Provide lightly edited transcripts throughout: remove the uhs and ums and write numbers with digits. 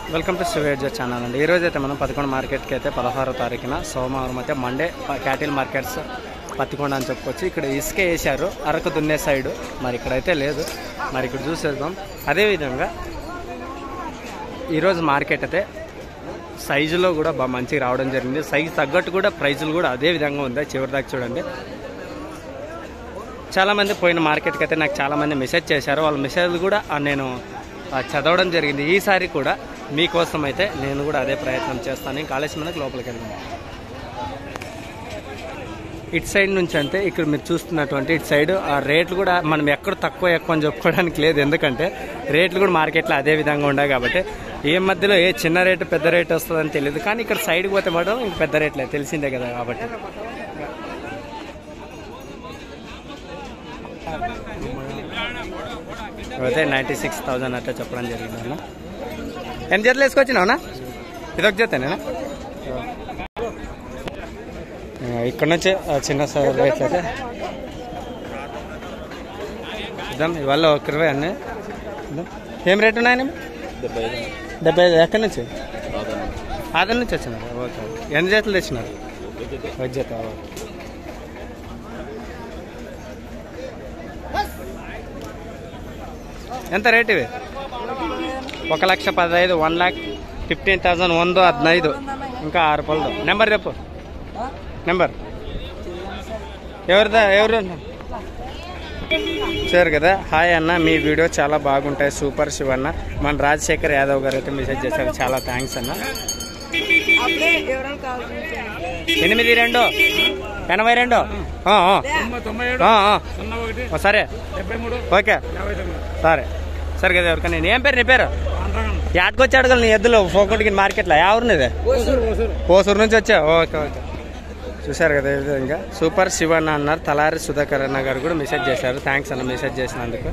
Welcome to శివేర్జ channel అండి. ఈరోజు అయితే మనం పత్తికొండ మార్కెట్కి అయితే 16వ తారీఖున సోమవారం అయితే మండే క్యాటిల్ మార్కెట్స్ పత్తికొండ అని చెప్పుకోవచ్చు. ఇక్కడ ఇసుక వేశారు అరకు దున్నే సైడు, మరి ఇక్కడైతే లేదు. మరి ఇక్కడ చూసేద్దాం. అదేవిధంగా ఈరోజు మార్కెట్ అయితే సైజులో కూడా బాగా మంచిగా రావడం జరిగింది. సైజు తగ్గట్టు కూడా ప్రైజులు కూడా అదే విధంగా ఉంది. చివరి దాకా చూడండి. చాలామంది పోయిన మార్కెట్కి అయితే నాకు చాలామంది మెసేజ్ చేశారు. వాళ్ళ మెసేజ్లు కూడా నేను చదవడం జరిగింది. ఈసారి కూడా మీకోసం అయితే నేను కూడా అదే ప్రయత్నం చేస్తాను. ఇంకా ఆలస్యం మనకు లోపలికి వెళ్దాం. ఇటు సైడ్ నుంచి అంటే ఇక్కడ మీరు చూస్తున్నటువంటి ఇటు సైడ్ ఆ రేట్లు కూడా మనం ఎక్కడ తక్కువ ఎక్కువ అని చెప్పుకోవడానికి లేదు. ఎందుకంటే రేట్లు కూడా మార్కెట్లో అదే విధంగా ఉన్నాయి కాబట్టి ఏ మధ్యలో ఏ చిన్న రేటు పెద్ద రేటు వస్తుందని తెలియదు. కానీ ఇక్కడ సైడ్కి పోతే మాత్రం ఇంక పెద్ద రేట్లే తెలిసిందే కదా. కాబట్టి అయితే 96,000 అట్లా చెప్పడం జరిగింది అన్న. ఎన్ని జతలు వేసుకొచ్చినావునా? ఇదొక జతనేనా? ఇక్కడ నుంచి చిన్న రేట్లు అయితే ఇద్దాం. ఇవాళ 120 అన్నీ ఏం రేటు ఉన్నాయని? 75. ఎక్కడి నుంచి? ఆదర్ నుంచి వచ్చినారు. ఓకే. ఎన్ని జతలు తెచ్చినారు? ఒక జత. ఎంత రేట్ ఇవి? 1,15,000, 1,15,000, 115 ఇంకా 6 పళ్ళు. నెంబర్ చెప్పు. నెంబర్ ఎవరు సార్ కదా. హాయ్ అన్న, మీ వీడియో చాలా బాగుంటాయి, సూపర్ శివన్న. మన రాజశేఖర్ యాదవ్ గారు అయితే మెసేజ్ చేశారు. చాలా థ్యాంక్స్ అన్న. 8282 సరే ఓకే సరే సరే కదా. ఎవరికన్నా ఏం పేరు? నీ పేరు? యాడ్కొచ్చి అడగలు నీ ఎద్దులు పోకుంటుకి మార్కెట్లో. ఎవరినిదే? పోసూరు నుంచి వచ్చా. Okay okay. చూశారు కదా. ఈ విధంగా సూపర్ శివన్న అన్నారు. తలారి సుధాకర్ అన్న గారు కూడా మెసేజ్ చేశారు. థ్యాంక్స్ అన్న మెసేజ్ చేసినందుకు.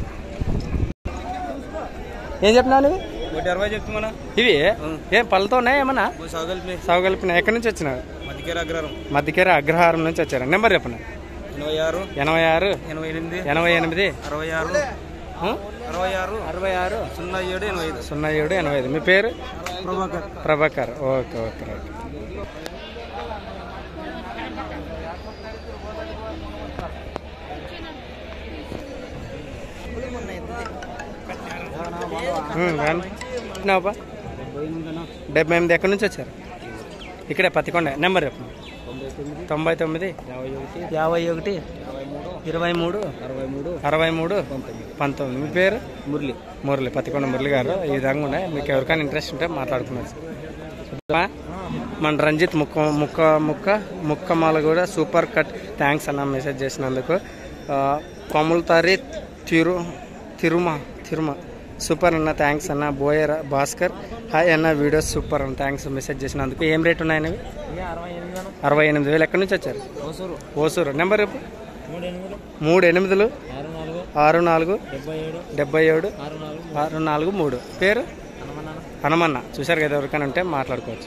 ఏం చెప్పినావు? 160 చెప్తున్నా. ఇవి ఏం పళ్ళతో ఉన్నాయి ఏమన్నా? సాగుగలిపిన. ఎక్కడి నుంచి వచ్చినారు? మధ్యకేర అగ్రహారం నుంచి వచ్చారు. నెంబర్ చెప్పండి. 86 86 88 88 66 07 85. మీ పేరు? ప్రభాకర్. Okay okay okay. బా 78. ఎక్కడి నుంచి వచ్చారు? ఇక్కడే పత్తికొండ. నెంబర్ చెప్పండి. 99 51 23 63 19. మీ పేరు? మురళి. పత్తికొండ మురళి గారు. ఈ విధంగా ఉన్నాయి. మీకు ఎవరికైనా ఇంట్రెస్ట్ ఉంటే మాట్లాడుకున్నారు. మన రంజిత్ ముక్కమాల కూడా సూపర్ కట్. థ్యాంక్స్ అన్న మెసేజ్ చేసినందుకు. కొముల్తారి తిరుమ సూపర్ అన్న. థ్యాంక్స్ అన్న. బోయర భాస్కర్ హాయ్ అన్న, వీడియోస్ సూపర్ అన్న. థ్యాంక్స్ మెసేజ్ చేసినందుకు. ఏం రేట్ ఉన్నాయని? 68,000. ఎక్కడి నుంచి వచ్చారు? ఓసూరు. నెంబర్ 38 64 77 643. పేరు? హనుమన్న. చూశారు కదా. ఎవరికైనా ఉంటే మాట్లాడుకోవచ్చు.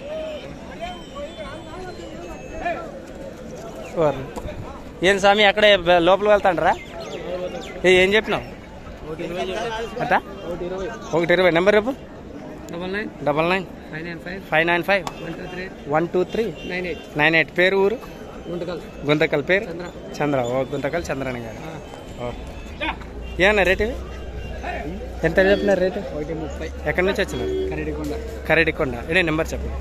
ఏం స్వామి అక్కడే లోపలికి వెళ్తాండ్రా? ఏం చెప్పినావు? అట్టా 120. నెంబర్ రేపు 99 595 123 98. పేరు? ఊరు? గుంతకల్. పేరు? చంద్ర. ఓ గుంతకల్ చంద్రని గారు. ఏమన్నా రేటు? ఎంత చెప్పినారు రేటు? 130. ఎక్కడి నుంచి వచ్చినారు? కరడికొండ. ఇదే నెంబర్ చెప్పండి.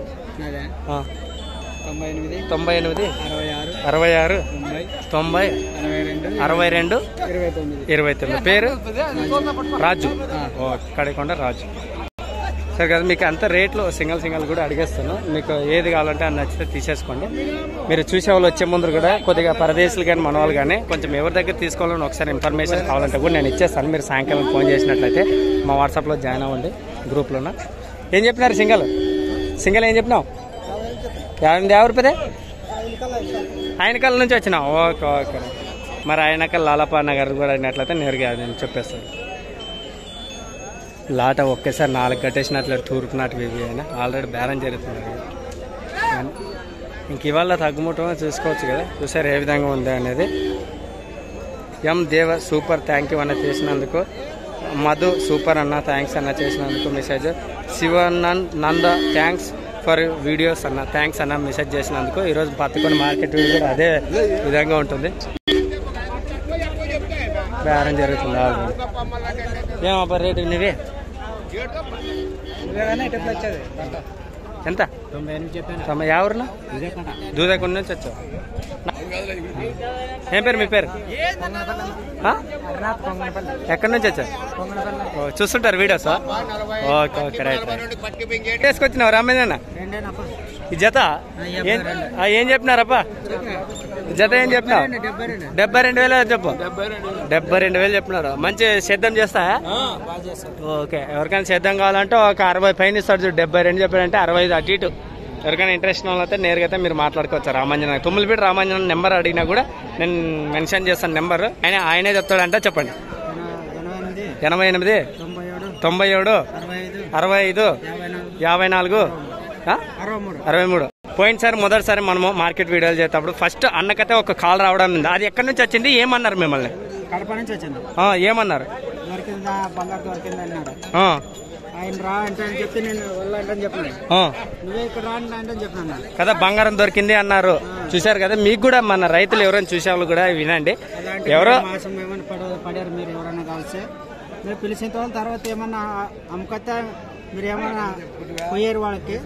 98 66 90 62 29. పేరు? రాజు. ఓ కరడికొండ రాజు. సరే కదా. మీకు అంత రేట్లు సింగల్ కూడా అడిగేస్తాను. మీకు ఏది కావాలంటే అది నచ్చితే తీసేసుకోండి. మీరు చూసే వాళ్ళు వచ్చే ముందు కూడా కొద్దిగా పరదేశులు కానీ మన వాళ్ళు కానీ కొంచెం ఎవరి దగ్గర తీసుకోవాలని ఒకసారి ఇన్ఫర్మేషన్ కావాలంటే కూడా నేను ఇచ్చేస్తాను. మీరు సాయంకాలం ఫోన్ చేసినట్లయితే మా వాట్సాప్లో జాయిన్ అవ్వండి గ్రూప్లోన. ఏం చెప్పినారు? సింగల్ ఏం చెప్పినావు? ఎవరి పేరే? ఆయనకల్ నుంచి వచ్చినావు. Okay okay. మరి ఆయనకల్ లాలపా నగర్ కూడా అయినట్లయితే నేరుగా నేను చెప్పేస్తాను. లాట ఒకేసారి 4 కట్టేసినట్లు తూర్పు నాటి ఇవి అయినా ఆల్రెడీ బేరం జరుగుతున్నారు. ఇంక ఇవాళ తగ్గుముట్టం చూసుకోవచ్చు కదా. చూసారు ఏ విధంగా ఉంది అనేది. ఎం దేవ సూపర్ థ్యాంక్ యూ అన్న చేసినందుకు. మధు సూపర్ అన్న, థ్యాంక్స్ అన్న చేసినందుకు message. Shivananda thanks for videos అన్న, థ్యాంక్స్ అన్న మెసేజ్ చేసినందుకు. ఈరోజు పత్తికొండ మార్కెట్ వీడియో కూడా అదే విధంగా ఉంటుంది. బేరం జరుగుతుంది. ఏమబ్బా రేటు నీవే ఎంత? 90. ఎవరున్నా దూదకొండ నుంచి వచ్చావు? ఏం పేరు మీ పేరు? ఎక్కడి నుంచి వచ్చావు? చూస్తుంటారు videos? Okay okay right right. వేసుకొచ్చినావు రామేనా ఈ జత? ఏం చెప్పినారప్పా జత? ఏం చెప్పినావు? 72,000 చెప్పు. 72,000 చెప్పినారు. మంచి సిద్ధం చేస్తా? ఓకే. ఎవరికైనా సిద్ధం కావాలంటే ఒక 60 పైన ఇస్తాడు చూడు. 72 చెప్పాడంటే 65 అటు ఇటు. ఎవరికైనా ఇంట్రెస్ట్ అయితే నేరుగా అయితే మీరు మాట్లాడుకోవచ్చు. రామాంజన తుమ్మలపేట రామాంజన నెంబర్ అడిగినా కూడా నేను మెన్షన్ చేస్తాను నెంబర్. ఆయనే చెప్తాడంటే చెప్పండి. 88 97 65 54 63. పోయినసారి మొదటిసారి మనము మార్కెట్ వీడియోలు చేసేటప్పుడు ఫస్ట్ అన్నకైతే ఒక కాల్ రావడం ఉంది. అది ఎక్కడి నుంచి వచ్చింది? ఏమన్నారు మిమ్మల్ని? కడప నుంచి వచ్చింది. ఏమన్నారు? దొరికిందా బంగారు దొరికింది అన్నాడు. ఆయన రా అంటే చెప్పి నేను వెళ్ళంటే చెప్పినాను. నువ్వే ఇక్కడ రా అంటే చెప్పినా కదా బంగారం దొరికింది అన్నారు. చూశారు కదా. మీకు కూడా మన రైతులు ఎవరైనా చూసేవాళ్ళు కూడా వినండి. ఎవరో మాసం ఏమైనా పడారు మీరు ఎవరైనా కలిసి మీరు పిలిచిన తర్వాత ఏమన్నా అమ్ముకొస్తే మీరు ఏమన్నా పోయారు వాళ్ళకి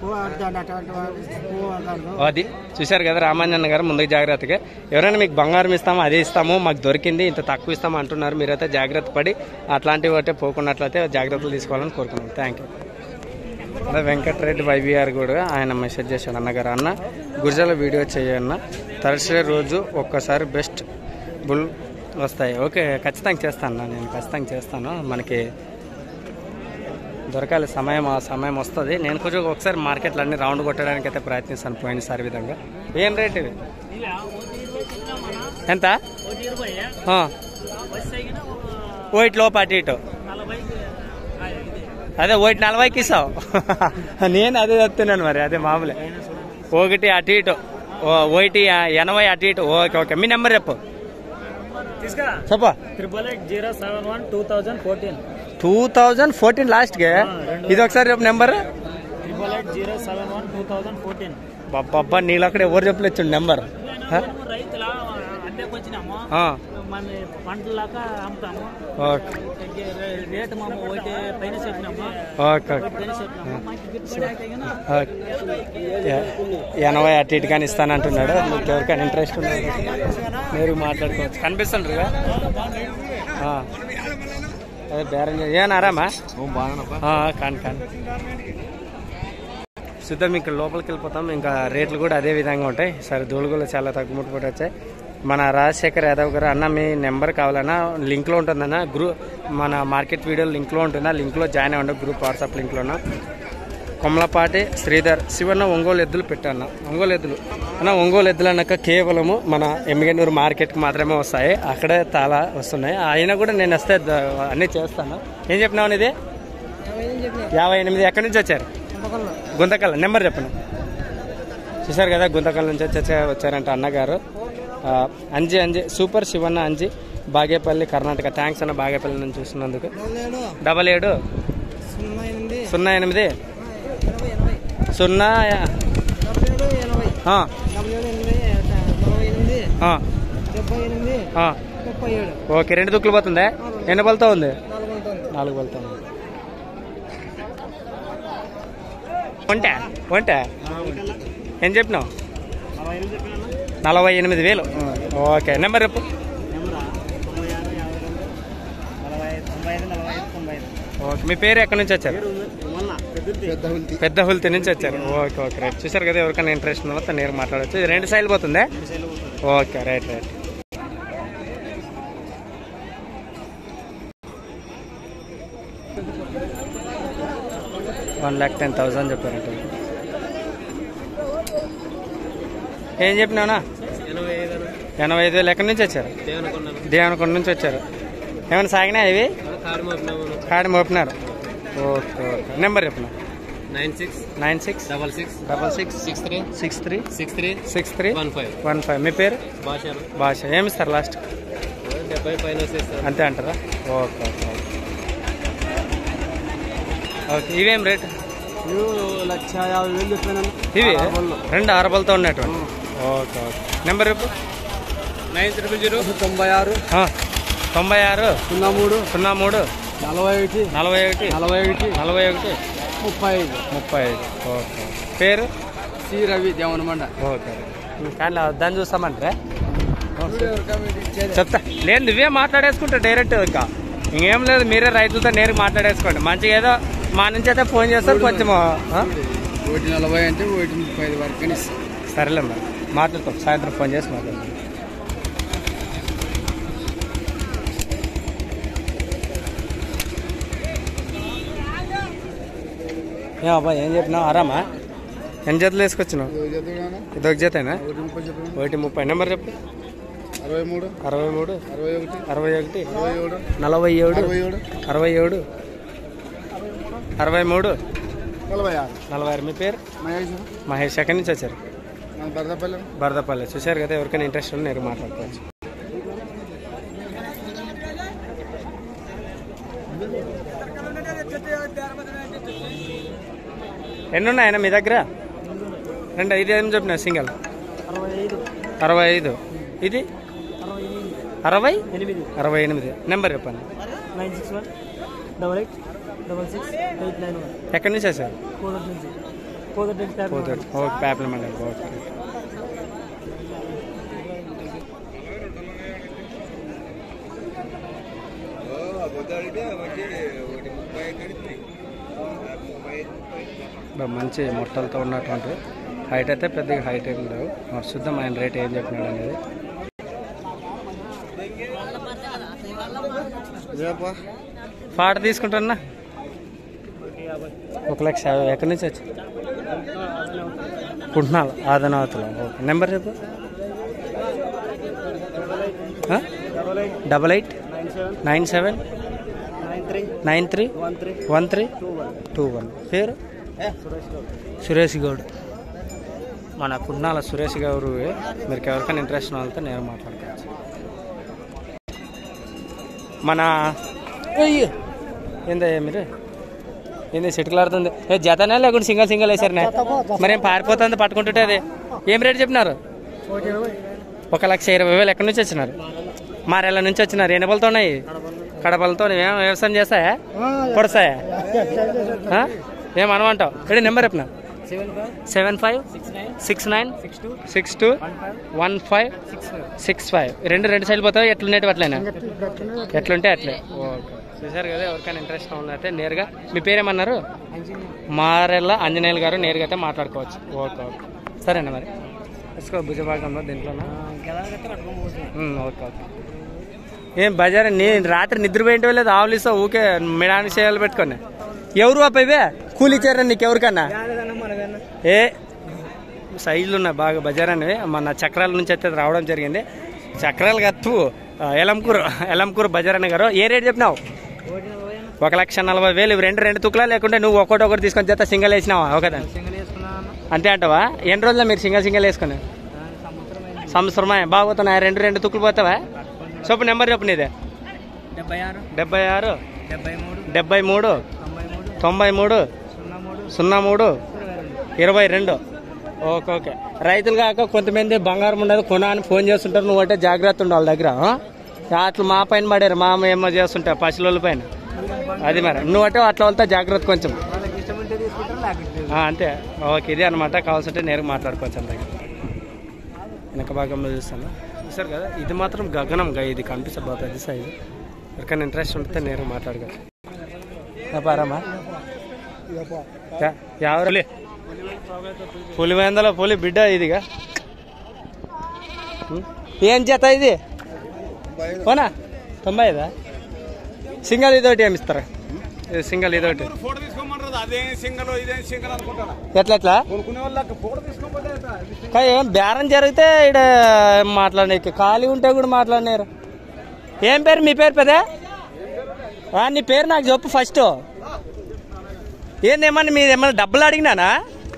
అది చూశారు కదా. రామాంజన్ గారు ముందుకు జాగ్రత్తగా ఎవరైనా మీకు బంగారం ఇస్తామో అదే ఇస్తాము, మాకు దొరికింది ఇంత తక్కువ ఇస్తాము అంటున్నారు. మీరైతే జాగ్రత్త పడి అట్లాంటివి అయితే పోకున్నట్లయితే జాగ్రత్తలు తీసుకోవాలని కోరుకున్నాం. Thank you. అదే వెంకటరెడ్డి వైబీఆర్ కూడా ఆయన మెసేజ్ చేశాడు. అన్నగారు అన్న గురిజాల వీడియో చేయన్న థర్స్డే రోజు ఒక్కసారి బెస్ట్ బుల్ వస్తాయి. ఓకే ఖచ్చితంగా చేస్తాను. నేను ఖచ్చితంగా చేస్తాను. మనకి దొరకాలి సమయం. ఆ సమయం వస్తుంది. నేను కొంచెం ఒకసారి మార్కెట్లో అన్ని రౌండ్ కొట్టడానికి అయితే ప్రయత్నిస్తాను పోయినసారి విధంగా. ఏం రేట్ ఇది? ఎంత? వైట్ లోపు అటు ఇటు. అదే వైట్ 40కి ఇస్తావు. నేను అదే చెప్తున్నాను మరి. అదే మామూలే. ఒకటి అటు ఇటు, ఒకటి 80 అటు ఇటు. Okay okay. మీ నెంబర్ చెప్పు. చెప్పా. 88071214 2014 లాస్ట్ గా. ఇది ఒకసారి చెప్పు నెంబర్. 88071214. బాబ్బా నీళ్ళు అక్కడ ఎవరు చెప్పలేదు నెంబర్. పంటలాగా అమ్ముతాము. రేటు మా ఒకటి పైన చెప్పినాము. 80 అటు ఇటు కానీ ఇస్తానంటున్నాడు. మీకు ఎవరికైనా ఇంట్రెస్ట్ ఉన్నది మీరు మాట్లాడుకోవచ్చు. కనిపిస్తుండ్రు అదే బేరం ఏనారామా కాని కానీ చూద్దాం. ఇంకా లోపలికి వెళ్ళిపోతాం. ఇంకా రేట్లు కూడా అదే విధంగా ఉంటాయి. సరే ధూళి కూడా చాలా తగ్గుముట్టు వచ్చాయి. మన రాజశేఖర్ యాదవ్ గారు అన్న మీ నెంబర్ కావాలన్నా లింక్లో ఉంటుందన్న మన మార్కెట్ వీడియో లింక్లో ఉంటుందా? లింక్లో జాయిన్ అవ్వండి. గ్రూప్ వాట్సాప్ లింక్లోన. కొమలపాటి శ్రీధర్ శివన్న ఒంగోలు ఎద్దులు పెట్టాను. ఒంగోలు ఎద్దులు అన్న ఒంగోలు ఎద్దులు అన్నాక కేవలము మన ఎమ్మిగనూరు మార్కెట్కి మాత్రమే వస్తాయి. అక్కడే చాలా వస్తున్నాయి. అయినా కూడా నేను వస్తే అన్నీ చేస్తాను. ఏం చెప్పినావు? ఇది 58. ఎక్కడి నుంచి వచ్చారు? గుంతకల్. నెంబర్ చెప్పను. చూసారు కదా గుంతకల్ నుంచి వచ్చారంట అన్నగారు. అంజి సూపర్ శివన్న అంజి బాగేపల్లి కర్ణాటక. థ్యాంక్స్ అన్న బాగేపల్లి నుంచి చూస్తున్నందుకు. 77 08 ఓకే. 2 దుక్కులు పోతుందా? ఎన్ని బలతో ఉంది? 4 బలతో ఉంది. వంట ఏం చెప్పినావు? 48,000. ఓకే. నెంబర్ చెప్పు. ఓకే. మీ పేరు ఎక్కడి నుంచి వచ్చారు? పెద్ద హుల్తి నుంచి వచ్చారు. Okay okay right. చూసారు కదా. ఎవరికైనా ఇంట్రెస్ట్ ఉన్నదో నేను మాట్లాడచ్చు. 2 సైడ్లు పోతుందా? Okay right right. $1,10,000 చెప్పారంట. ఏం చెప్పినావునా? 85,000. ఎక్కడి నుంచి వచ్చారు? దేవనకొండ నుంచి వచ్చారు. ఏమైనా సాగినా ఇవి? కాడి మోపినారు. Okay okay. నెంబర్ చెప్పిన. 96 63 15. మీ పేరు? భాష. ఏమిస్తారు లాస్ట్? 70 పైన అంతే అంటారా? Okay okay. ఓకే ఇవేం రేటు? 1,50,000 చెప్పాను. ఇవి 2 ఆరబలతో ఉన్నటువంటి. Okay okay. నెంబర్ రేపు 900 96 96 03 03 41 41 41 41 35. 35. ఓకే. పేరు? సి రవి దేవనమండ. ఓకే. కానీ దాన్ని చూస్తామంటారా? చెప్తా లేదు, నువ్వే మాట్లాడేసుకుంటా డైరెక్ట్. ఇంకా ఇంకేం లేదు, మీరే రైతులతో నేరుగా మాట్లాడేసుకోండి. మంచిగా ఏదో మా నుంచి అయితే ఫోన్ చేస్తారు కొంచెం. 1,40 అంటే 1,35 వరకు. సరేలే మరి మాట్లాడతాం, సాయంత్రం ఫోన్ చేసి మాట్లాడతాం. ఏం అబ్బాయి ఏం చెప్పినావు? ఆరామా? ఎన్ని జతలు వేసుకొచ్చినావు? ఇదొక జతేనా? 1:30. నెంబర్ చెప్పు. 63 63 61 61 47 47 63 46. 46. మీ పేరు? మహేష్. ఎక్కడి నుంచి వచ్చారు? బరదపల్లి. చూశారు కదా, ఎవరికైనా ఇంట్రెస్ట్ ఉంటే నేను మాట్లాడుకోవచ్చు. ఎన్ని ఉన్నాయన్నా మీ దగ్గర? 2. ఇది ఏం చెప్పినా? సింగల్ 65. ఇది 68. నెంబర్ చెప్పండి. 961886689. ఎక్కడి నుంచి వచ్చారు? కోదటి. ఓకే. ప్యాప్ల మండలి. ఓకే. మంచి మొట్టలతో ఉన్నటువంటి హైట్ అయితే పెద్దగా హైట్ ఏం లేవు. మరి చూద్దాం ఆయన రేట్ ఏం చెప్పినాడు అనేది. పాట తీసుకుంటానా? 1,50,000. ఎక్కడి నుంచి వచ్చి? కుంటున్నాను ఆదనావతిలో. ఓకే. నెంబర్ చెప్పు. 88 97 93 13 21. పేరు? సురేష్ గౌడ్. మన కుంటున్నాల సురేష్ గౌరు. మీరు ఎవరికైనా ఇంట్రెస్ట్ ఉన్న వాళ్ళతో నేను మాట్లాడుకోవచ్చు. మన ఏందయ్యా మీరు ఏంది చిటికలాడుతుంది? జతనే లేకుండా సింగల్ వేసారనే? మరేం పారిపోతుంది పట్టుకుంటుంటే? అది ఏం రేటు చెప్పినారు? 1,20,000. ఎక్కడి నుంచి వచ్చినారు? మారెళ్ళ నుంచి వచ్చినారు. ఎన్ని బలతో ఉన్నాయి? కడపలతో. ఏం వ్యవసాయం చేస్తాయా? పొడసాయా? ఏమనమంటావు? ఎక్కడ నెంబర్ చెప్పిన? 7562621565. రెండు సైడ్లు పోతావు? ఎట్లుండేవి అట్లయినా? ఎట్లుంటే అట్లే. ఓకే. చూసారు కదా, ఎవరికైనా ఇంట్రెస్ట్ ఉన్నట్టే నేరుగా. మీ పేరేమన్నారు? మారెళ్ళ ఆంజనేయులు గారు. నేరుగా అయితే మాట్లాడుకోవచ్చు. Okay okay. సరేనా మరి తీసుకో భుజభాగంలో దీంట్లోనా? Okay okay. ఏం బజార్ నీ రాత్రి నిద్రపోయింటే లేదు? ఆవులిస్తా ఊకే మిడాని చేయాలి పెట్టుకొని. ఎవరు అప్పవే కూలి ఇచ్చారా నీకు ఎవరికన్నా? ఏ సైజులు ఉన్నాయి బాగా బజార్ అనేవి. మన చక్రాల నుంచి అయితే రావడం జరిగింది. చక్రాలు కత్తు ఎలంకూరు బజార్ అనే గారు. ఏ రేట్ చెప్పినావు? 1,40,000. ఇవి రెండు తుక్కులా లేకుంటే నువ్వు ఒకటి తీసుకొని చేస్తా సింగల్ వేసినావా? ఒకదాన్ని అంతే అంటావా? ఎన్ని రోజుల్లో మీరు సింగల్ వేసుకుని? సంవత్సరమే. బాగుపోతున్నాయి. రెండు తుక్కులు పోతావా? చెప్పు నెంబర్ చెప్పు. నీదే 76 73 93 03 22. Okay okay. రైతులు కాక కొంతమంది బంగారం ఉండదు కొనా అని ఫోన్ చేస్తుంటారు. నువ్వు అంటే జాగ్రత్త ఉండాలి వాళ్ళ దగ్గర. అట్లా మా పైన పడారు, మా ఏమో చేస్తుంటారు పశువుల పైన. అది మరి నువ్వు అంటే అట్లా వెళ్తా జాగ్రత్త కొంచెం. అంతే. ఓకే. ఇది అనమాట. కావాల్సింటే నేరుగా మాట్లాడుకోవచ్చు అంత. వెనక భాగంలో చూస్తాను. చూసారు కదా, ఇది మాత్రం గగనంగా ఇది కనిపించబోతుంది సైజు. ఎవరికైనా ఇంట్రెస్ట్ ఉంటే నేరుగా మాట్లాడుకోవచ్చు. వ్యాపారమా? ఎవరు పులివేందలో పులి బిడ్డ ఇదిగా. ఏం చేత ఇది? పోనా 95. సింగల్ ఇదొకటి ఏమి ఇస్తారా? సింగల్ ఇదొకటి ఎట్లా ఏం బేరం జరిగితే ఇక్కడ మాట్లాడనీకి ఖాళీ ఉంటే కూడా మాట్లాడినారు. ఏం పేరు మీ పేరు? పెదే నీ పేరు నాకు చెప్పు ఫస్ట్. ఏందేమన్నా మీది ఏమన్నా డబ్బులు అడిగినానా?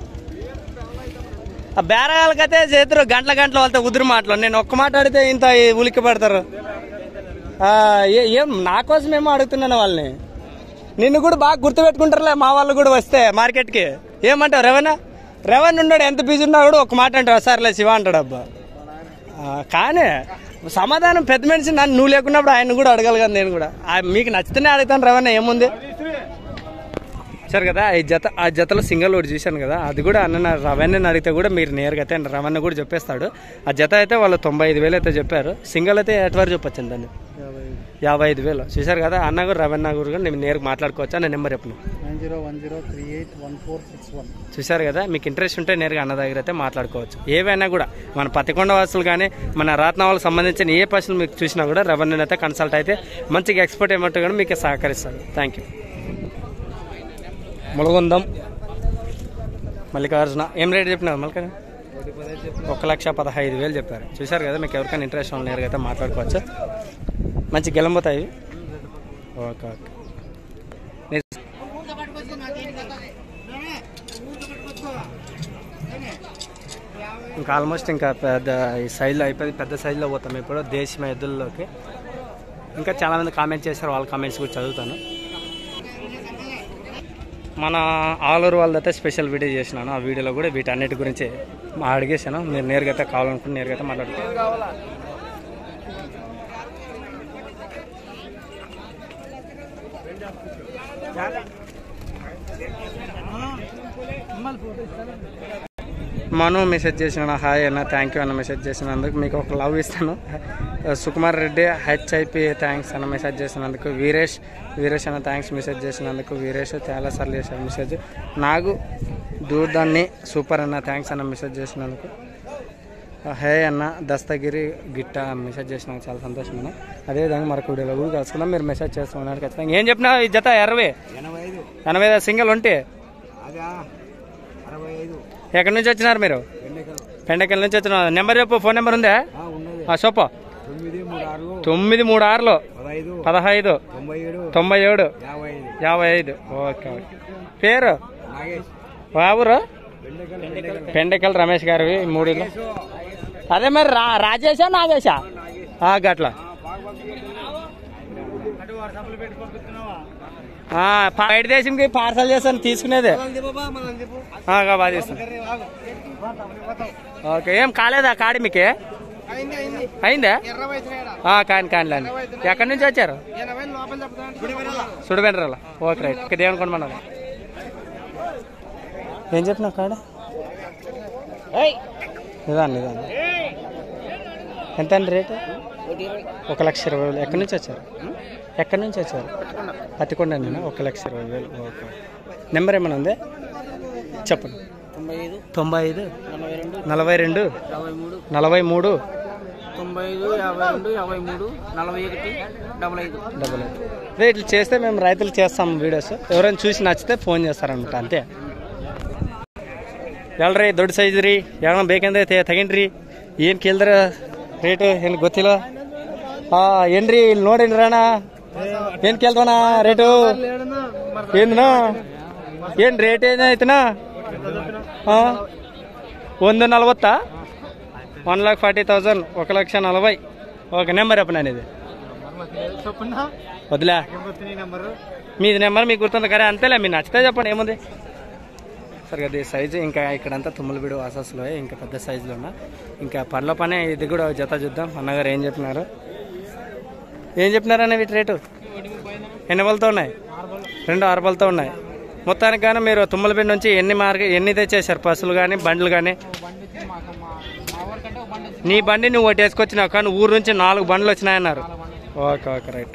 ఆ బేరగాలకైతే చేతురు గంటల వాళ్ళతో కుదురు మాటలు. నేను ఒక్క మాట అడిగితే ఇంత ఉలిక్కి పడతారు. ఏం నా కోసం ఏమో అడుగుతున్నాను వాళ్ళని. నిన్ను కూడా బాగా గుర్తుపెట్టుకుంటారులే మా వాళ్ళు కూడా వస్తే మార్కెట్కి. ఏమంటావు రెవెన్ ఉన్నాడు, ఎంత బిజీ ఉన్నా కూడా ఒక మాట అంటావు, సర్లే శివ అంటాడు. అబ్బా కానీ సమాధానం పెద్ద మనిషి, నన్ను నువ్వు లేకున్నప్పుడు ఆయన కూడా అడగాలి కదా. నేను కూడా మీకు నచ్చితేనే అడుగుతాను రెవెన్, ఏముంది. సరే కదా, ఆ జతలో సింగల్ ఒకటి చూశాను కదా, అది కూడా అన్న రవెన్ని అడిగితే కూడా మీరు నేరుగా అయితే రవెన్న కూడా చెప్పేస్తాడు. ఆ జత అయితే వాళ్ళు 95,000 అయితే చెప్పారు. సింగల్ అయితే ఎటువరకు చెప్పొచ్చండి దాన్ని 55,000 చూశారు కదా. అన్న కూడా రవెన్న కూడా నేను నేరుగా మాట్లాడుకోవచ్చు. అన్న నెంబర్ చెప్పను 9010381461. చూశారు కదా, మీకు ఇంట్రెస్ట్ ఉంటే నేరుగా అన్న దగ్గర అయితే మాట్లాడుకోవచ్చు. ఏవైనా కూడా మన పతికొండ వాసులు కానీ మన రత్నాలకు సంబంధించిన ఏ ప్రశ్నలు మీకు చూసినా కూడా రెవెన్యూ అయితే కన్సల్ట్ అయితే మంచిగా ఎక్స్పర్ట్ ఏమంటూ కూడా మీకు సహకరిస్తాడు. Thank you. ములగొందం మల్లికార్జున ఏం రేట్ చెప్పినారు మల్లిక? 1,15,000 చెప్పారు. చూశారు కదా, మీకు ఎవరికైనా ఇంట్రెస్ట్ ఉన్న నేరుగా అయితే మాట్లాడుకోవచ్చు. మంచి గెలంపోతాయి. Okay okay. ఇంకా ఆల్మోస్ట్ ఇంకా పెద్ద ఈ సైజులో అయిపోయింది, పెద్ద సైజులో పోతాం ఇప్పుడు దేశీయ ఎద్దుల్లోకి. ఇంకా చాలామంది కామెంట్ చేశారు, వాళ్ళ కామెంట్స్ కూడా చదువుతాను. మన ఆలూరు వాళ్ళదైతే స్పెషల్ వీడియో చేసినాను. ఆ వీడియోలో కూడా వీటన్నిటి గురించి అడిగేసాను. మీరు నేరుగా అయితే కావాలనుకుంటే నేరుగా అయితే మాట్లాడుతాను. మను మెసేజ్ చేసిన హాయ్ అన్న, థ్యాంక్ యూ అన్న మెసేజ్ చేసినందుకు. మీకు ఒక లవ్ ఇస్తాను. సుకుమార్ రెడ్డి హెచ్ఐపి థ్యాంక్స్ అన్న మెసేజ్ చేసినందుకు. వీరేష్ అన్న థ్యాంక్స్ మెసేజ్ చేసినందుకు. వీరేష్ చాలా సార్లు చేశారు మెసేజ్. నాగు దూర్దాన్ని సూపర్ అన్న థ్యాంక్స్ అన్న మెసేజ్ చేసినందుకు. హే అన్న దస్తగిరి గిట్ట మెసేజ్ చేసినందుకు చాలా సంతోషం అన్న. అదేవిధంగా మరొక వీడియోలో కూడా కలుసుకుందాం. మీరు మెసేజ్ చేస్తున్నారు ఖచ్చితంగా. ఏం చెప్పినా ఈ జత 85 సింగిల్ ఉంటే ఎక్కడి నుంచి వచ్చినారు మీరు? పెండకల్ నుంచి వచ్చినారు. నెంబర్ చెప్పు, ఫోన్ నెంబర్ ఉందా? చెప్పు. 936 15 97 55. Okay okay. పేరు బాబురు పెండకల్ రమేష్ గారివి 3. అదే మరి రాజేశా నాగేశా గట్లా బయట దేశంకి పార్సల్ చేస్తాను తీసుకునేదే. బాగా చేస్తాను. ఓకే. ఏం కాలేదా కాడి మీకే? అయిందా? కానిలేండి. ఎక్కడి నుంచి వచ్చారు? సుడిబెండ్రాల. Okay right. ఓకే దేవుని కొనమన్నా. ఏం చెప్పినా కాడ నిదాన్ని ఎంత అండి రేటు? 1,20,000. ఎక్కడి నుంచి వచ్చారు? పత్తికొండ. 1,20,000. ఓకే. నెంబర్ ఏమైనా ఉంది చెప్పండి. 95 42 43 ఇట్లా చేస్తే మేము రైతులు చేస్తాం వీడియోస్. ఎవరైనా చూసి నచ్చితే ఫోన్ చేస్తారనమాట, అంతే. ಎಲ್ರಿ ದೊಡ್ಡ ಸೈಜ್ ರೀ, ಯಾರು ಬೇಕಂದ್ರೆ ತಗೊಂಡ್ರಿ. ಏನು ಕೇಳಿದ್ರ ರೇಟು ಏನು ಗೊತ್ತಿಲ್ಲ. ಏನ್ರಿ ಇಲ್ಲಿ ನೋಡೇನ್ರಿ ಅಣ್ಣ, ಏನು ಕೇಳ್ದವಣ ರೇಟು? ಏನ ಏನು ರೇಟ್ ಏನಾಯ್ತನ? 1,40. 1,40,000. 1,40,000. ఓకే. నెంబర్ చెప్పండి అనేది వదిలే. మీది నెంబర్ మీకు గుర్తుంది కదా, అంతేలే. మీరు నచ్చితే చెప్పండి, ఏముంది. సరే అది సైజు. ఇంకా ఇక్కడంతా తుమ్మలబీడు వాసస్లో ఇంకా పెద్ద సైజులో ఉన్నా. ఇంకా పళ్ళ పనే ఇది కూడా జత చూద్దాం. అన్నగారు ఏం చెప్పినారనే వీటి రేటు? ఎన్ని బలతో ఉన్నాయి? 2 6 బలతో ఉన్నాయి. మొత్తానికి కానీ మీరు తుమ్మలబీడు నుంచి ఎన్ని తెచ్చేసారు? బస్సులు కానీ బండ్లు కానీ? నీ బండి నువ్వు ఒకటి వేసుకొచ్చినావు, కానీ ఊరు నుంచి 4 బండ్లు వచ్చినాయన్నారు. Okay okay right.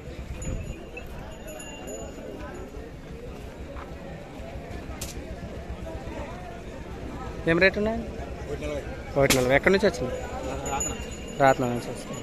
ఏం రేట్ ఉన్నాయి? 1,40. ఎక్కడి నుంచి వచ్చింది? రాత్న నుంచి వచ్చింది.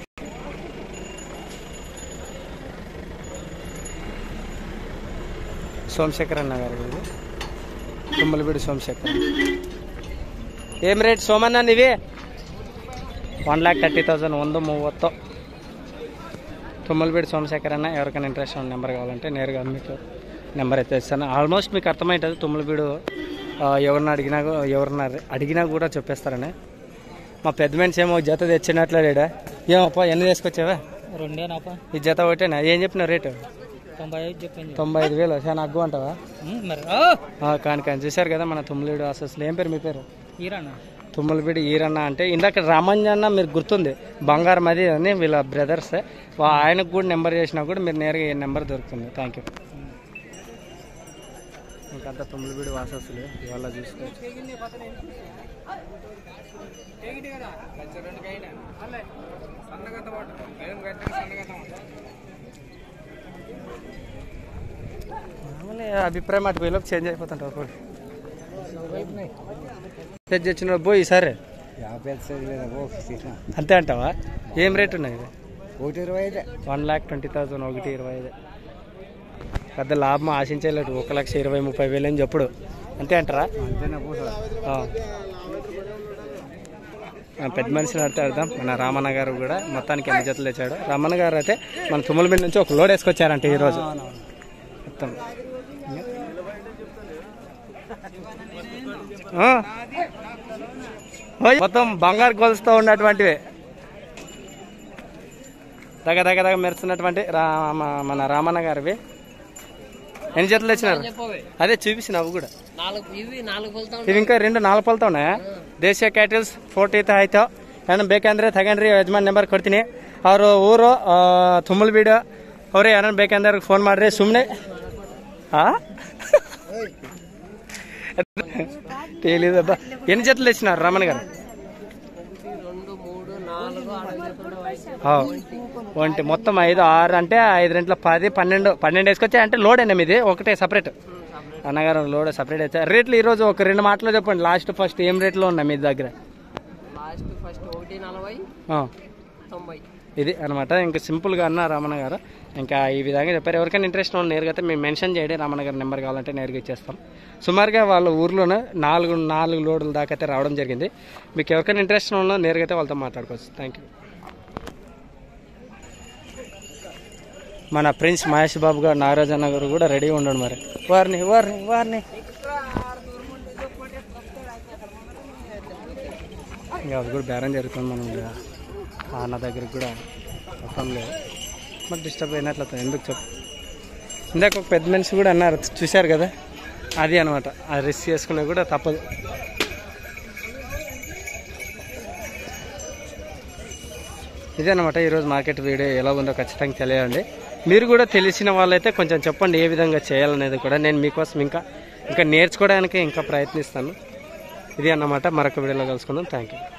సోమశేఖర్ అన్న గారు, తుమ్మలబీడు సోమశేఖర్. ఏం రేట్ సోమన్న ఇవి? 1,30,000. 130. తుమ్మలబీడు సోమశేఖర్ అన్న. ఎవరికైనా ఇంట్రెస్ట్ ఉన్న నెంబర్ కావాలంటే నేరుగా మీకు నెంబర్ అయితే ఇస్తాను. ఆల్మోస్ట్ మీకు అర్థమవుతుంది తుమ్మలబీడు ఎవరిని అడిగినా కూడా చెప్పేస్తారని. మా పెద్ద మనిషి ఏమో జత తెచ్చినట్లేడా? ఏమప్పా ఎన్ని తీసుకొచ్చావా? 2 ఈ జత ఒకటేనా? ఏం చెప్పిన రేటు? 95,000 చాలా అగ్గు అంటావా? కానీ చూశారు కదా మన తుమ్మలవీడు అసలు. ఏం పేరు మీ పేరు? తుమ్మలవీడు ఈరన్న. అంటే ఇందాక రామంజన్న మీరు గుర్తుంది, బంగారం అది అని వీళ్ళ బ్రదర్స్. ఆయనకు కూడా నెంబర్ చేసినా కూడా మీరు నేరుగా ఏ నెంబర్ దొరుకుతుంది. Thank you. ఇంకంతా తుమ్మలవీడు వాసస్సులు ఇవాళ చూసుకోవచ్చు. అభిప్రాయం అటు పోయిలోపు చేంజ్ అయిపోతుంటారు. తెచ్చిన పోయి సరే అంతే అంటావా? ఏం రేట్ ఉన్నాయి? 1,20,000. 1,20,000. పెద్ద లాభం ఆశించలేదు. 1,20,000-30,000 అని చెప్పుడు. అంతే అంటారా? పెద్ద మనిషిని అడితే అర్థం. మన రామన్న గారు కూడా మొత్తానికి ఎన్ని జతలు తెచ్చాడు. రామన్న గారు అయితే మన తుమ్మలవీడు నుంచి ఒక లోడ్ వేసుకొచ్చారంటే ఈరోజు మొత్తం. మొత్తం బంగారు గొలుసుతో ఉన్నటువంటివి దగ్గర మెరుస్తున్నటువంటి మన రామన్న గారివి. ఎన్ని జతలు తెచ్చినారు? అదే చూపించిన అవి కూడా. ఇవి ఇంకా 4 ಪಲ್ತಾ ఉన్నాయಾ? ದೇಶೀಯ ಕ್ಯಾಟಲ್ಸ್ 40 ಆಯ್ತು. ನಾನು ಬೇಕಂದ್ರೆ ತಗೊಂಡ್ರಿ, ಯಜಮಾನ್ ನಂಬರ್ ಕೊಡ್ತೀನಿ. ಅವರು ಊರು ತುಮ್ಮಲವೀಡು. ಅವರೇ ಯಾರನ್ನ ಬೇಕಂದ್ರೆ ಫೋನ್ ಮಾಡ್ರಿ. ಸುಮ್ಮನೆ తెలియదబ్బా. ఎన్ని జతలు తెచ్చినారు రామన్న గారు? ఒంటి మొత్తం 5, 6 అంటే 5 రెంట్ల 10, 12 వేసుకొచ్చాయి. అంటే లోడ్ అయినా మీది ఒకటే సపరేట్? అన్నగారు లోడ్ సపరేట్ అయితే రేట్లు ఈరోజు ఒక 2 మాటలు చెప్పండి. లాస్ట్ ఫస్ట్ ఏం రేట్లో ఉన్నాయి మీ దగ్గర? ఇది అనమాట. ఇంకా సింపుల్గా అన్న రామన్న గారు ఇంకా ఈ విధంగా చెప్పారు. ఎవరికైనా ఇంట్రెస్ట్ ఉన్న నేరుగా అయితే మేము మెన్షన్ చేయండి. రామన్న గారి నెంబర్ కావాలంటే నేరుగా ఇచ్చేస్తాం. సుమారుగా వాళ్ళ ఊర్లోనే 4 లోడ్ల దాకా అయితే రావడం జరిగింది. మీకు ఎవరికైనా ఇంట్రెస్ట్ ఉన్నా నేరుగా అయితే వాళ్ళతో మాట్లాడుకోవచ్చు. Thank you. మన ప్రిన్స్ మహేష్ బాబు గారు, నాగరాజన్న గారు కూడా రెడీ ఉండడు. మరి వారిని ఇంకా అది కూడా బేరం జరుగుతుంది. మనం అన్న దగ్గరికి కూడా వస్తాం లేదు. మాకు డిస్టర్బ్ అయినట్లు ఎందుకు చెప్పు. ఇందాక ఒక పెద్ద మనిషి కూడా అన్నారు, చూశారు కదా, అది అనమాట. అది రిస్క్ చేసుకునే కూడా తప్పదు. ఇదే అనమాట ఈరోజు మార్కెట్ వీడియో. ఎలా ఉందో ఖచ్చితంగా తెలియండి. మీరు కూడా తెలిసిన వాళ్ళైతే కొంచెం చెప్పండి ఏ విధంగా చేయాలనేది కూడా. నేను మీకోసం ఇంకా నేర్చుకోవడానికి ఇంకా ప్రయత్నిస్తాను. ఇది అన్నమాట. మరొక వీడియోలో కలుసుకుందాం. Thank you.